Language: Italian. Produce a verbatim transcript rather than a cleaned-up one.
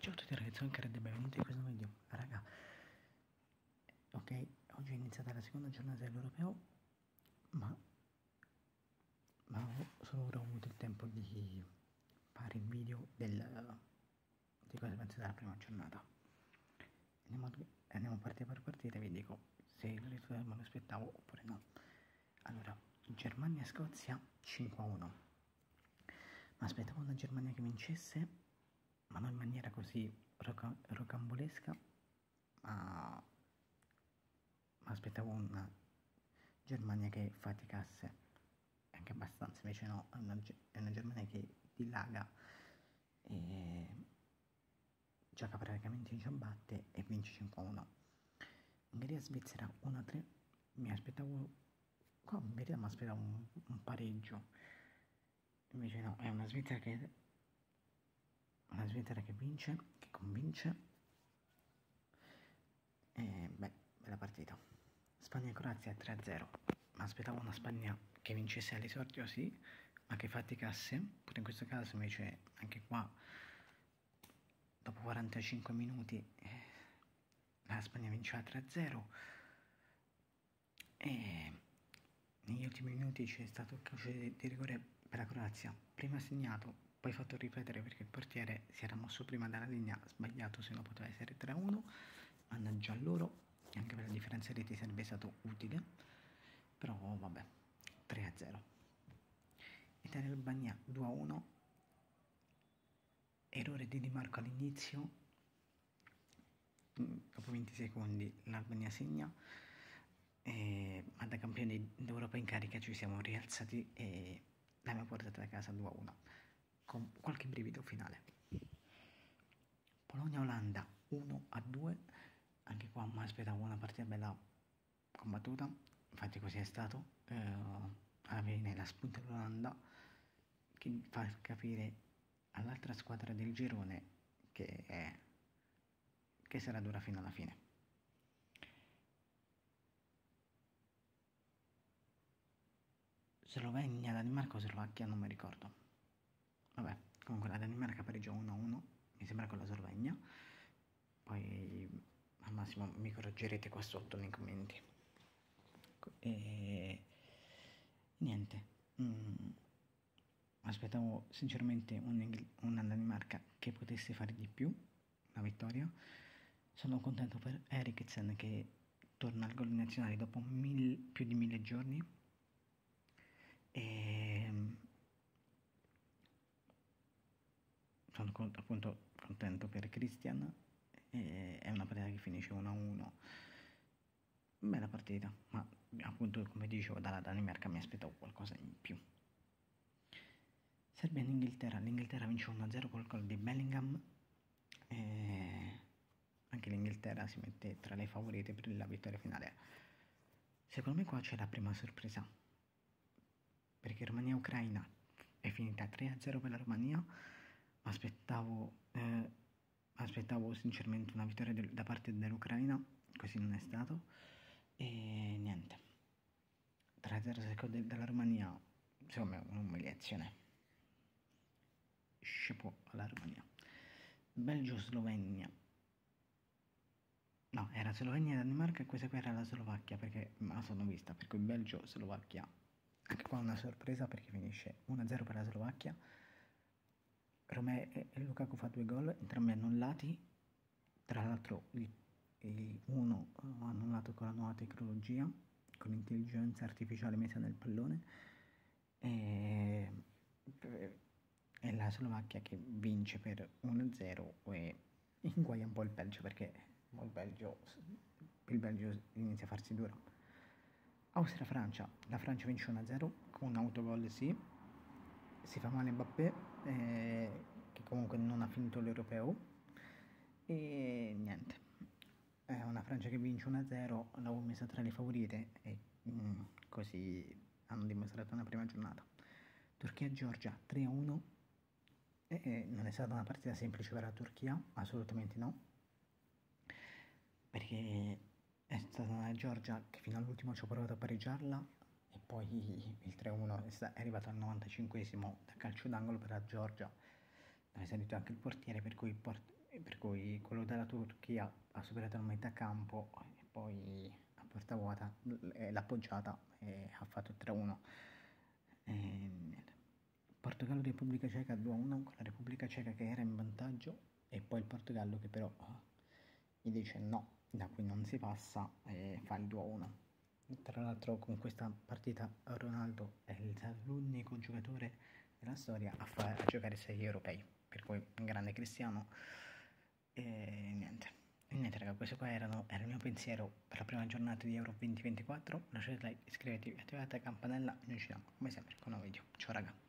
Ciao a tutti ragazzi, sono Cred e benvenuti in questo video. Raga, ok, oggi è iniziata la seconda giornata dell'Europeo, ma, ma ho solo ora avuto il tempo di fare il video del, di cosa penso della prima giornata. Andiamo, andiamo partita per partita e vi dico se il risultato me lo aspettavo oppure no. Allora, Germania-Scozia cinque a uno. Mi aspettavo una Germania che vincesse, ma non in maniera così roca rocambolesca, ma mi aspettavo una Germania che faticasse anche abbastanza, invece no, è una, è una Germania che dilaga e gioca praticamente in ciabatte e vince cinque a uno. Ungheria-Svizzera uno a tre, mi aspettavo, qua in verità mi aspettavo un, un pareggio, invece no, è una Svizzera che una Svizzera che vince, che convince, e beh, bella partita. Spagna-Croazia tre a zero, mi aspettavo una Spagna che vincesse all'esordio, sì, ma che faticasse, pure in questo caso invece anche qua, dopo quarantacinque minuti, eh, la Spagna vinceva tre a zero, e negli ultimi minuti c'è stato il calcio di, di rigore per la Croazia, prima segnato, poi fatto ripetere perché il portiere si era mosso prima dalla linea, sbagliato, se no poteva essere tre a uno, mannaggia a loro, e anche per la differenza reti sarebbe stato utile, però vabbè, tre a zero. Italia-Albania due a uno, errore di Di Marco all'inizio, dopo venti secondi l'Albania segna, e, ma da campioni d'Europa in carica ci siamo rialzati e l'abbiamo portata a casa due a uno, con qualche brivido finale. Polonia-Olanda uno a due, anche qua mi aspettavo una partita bella combattuta, infatti così è stato. Eh, alla fine la spunta dell'Olanda che fa capire all'altra squadra del girone che, è, che sarà dura fino alla fine. Slovenia, Danimarca o Slovacchia, non mi ricordo. Vabbè, comunque la Danimarca pareggiò uno a uno, mi sembra con la Slovenia. Poi al massimo mi correggerete qua sotto nei commenti. E niente, mm, aspettavo sinceramente un, una Danimarca che potesse fare di più, la vittoria. Sono contento per Eriksen che torna al gol nazionale dopo mille, più di mille giorni. E sono appunto contento per Christian, e è una partita che finisce uno a uno, bella partita, ma appunto come dicevo dalla Danimarca mi aspettavo qualcosa in più. Serbia in Inghilterra, l'Inghilterra vince uno a zero col gol di Bellingham, e anche l'Inghilterra si mette tra le favorite per la vittoria finale. Secondo me qua c'è la prima sorpresa, perché Romania-Ucraina è finita tre a zero per la Romania, ma aspettavo, eh, aspettavo sinceramente una vittoria del, da parte dell'Ucraina, così non è stato, e niente, tre a zero secondo della Romania, secondo me è un'umiliazione. Chapeau alla Romania. Belgio-Slovenia, no, era Slovenia e Danimarca, e questa qua era la Slovacchia, perché me la sono vista, per cui Belgio-Slovacchia, anche qua una sorpresa perché finisce uno a zero per la Slovacchia. Romeo e Lukaku fa due gol, entrambi annullati, tra l'altro uno annullato con la nuova tecnologia, con l'intelligenza artificiale messa nel pallone, e, e la Slovacchia che vince per uno a zero e inguaia un po' il Belgio, perché il Belgio, il Belgio inizia a farsi duro. Austria-Francia, la Francia vince uno a zero con un autogol, sì, si fa male Mbappé, eh, che comunque non ha finito l'Europeo, e niente, è una Francia che vince uno a zero, l'avevo messa tra le favorite e mm, così hanno dimostrato una prima giornata. Turchia-Georgia tre a uno, e non è stata una partita semplice per la Turchia, assolutamente no, perché è stata una Georgia che fino all'ultimo ci ha provato a pareggiarla, e poi il tre a uno è arrivato al novantacinquesimo da calcio d'angolo per la Georgia, è salito anche il portiere, per cui, port per cui quello della Turchia ha superato il metà campo e poi a porta vuota l'ha appoggiata e ha fatto tre a uno. Portogallo Repubblica Ceca due a uno, con la Repubblica Ceca che era in vantaggio e poi il Portogallo che però gli dice no, da qui non si passa e fa il due a uno. Tra l'altro con questa partita Ronaldo è l'unico giocatore della storia a, fare, a giocare sei europei, per cui un grande Cristiano. E niente, e niente raga, questo qua erano, era il mio pensiero per la prima giornata di Euro duemilaventiquattro. Lasciate like, iscrivetevi, attivate la campanella e noi ci vediamo come sempre con un nuovo video. Ciao raga.